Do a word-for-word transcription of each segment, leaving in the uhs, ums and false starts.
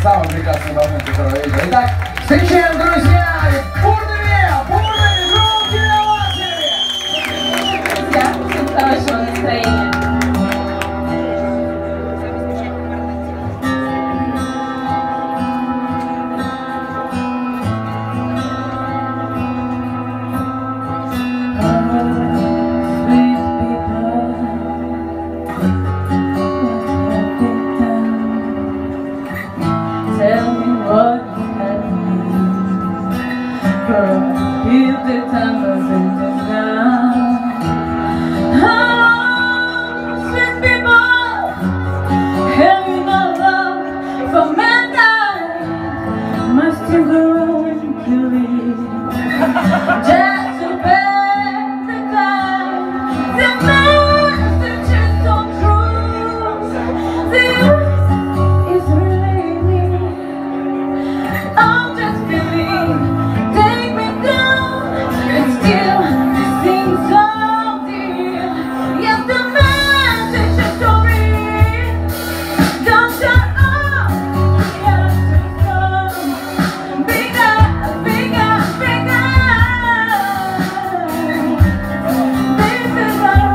самый прекрасный момент, который я видел. Итак, встречаем, друзья, бурными, бурными, громкими овациями! Друзья, всем хорошего настроения. Tell me what is happening. Girl, if the time of it is now. Oh, sweet people, have you no love for mankind? Must you go and kill it just to pay the time? The message is so true. The earth is really me. I'm just feeling, take me down, and still it seems so dear. Yes, the message is so real. Don't shut up, yes, it's come bigger, bigger, bigger. This is our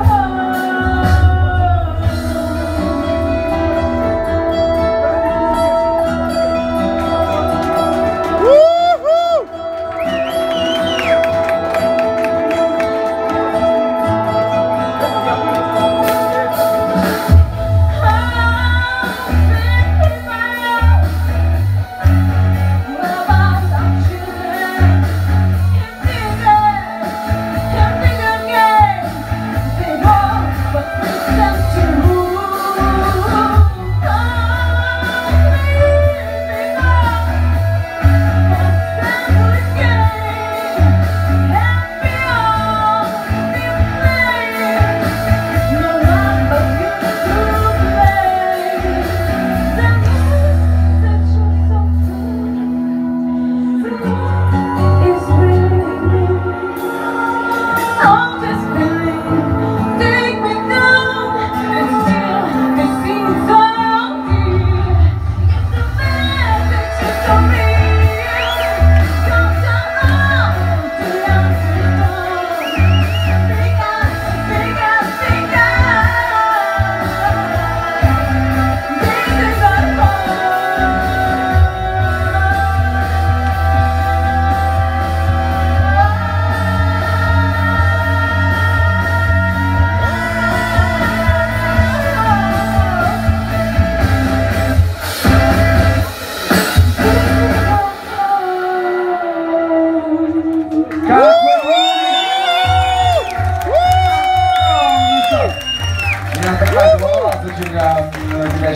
Я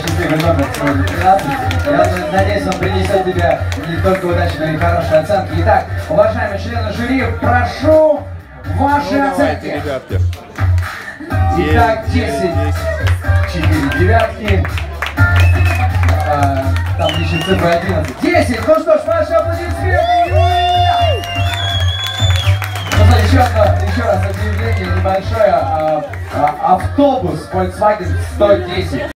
надеюсь, он принесет тебе не только удачи, но и хорошие оценки. Итак, уважаемые члены жюри, прошу ваши ну, оценки. Давайте, ребятки. Итак, десять, четыре девятки. А, там еще цифра одиннадцать. десять! Ну что ж, ваши аплодисменты, Юлия! Ну, еще, одно, еще раз объявление небольшое. А, а, автобус Volkswagen сто десять.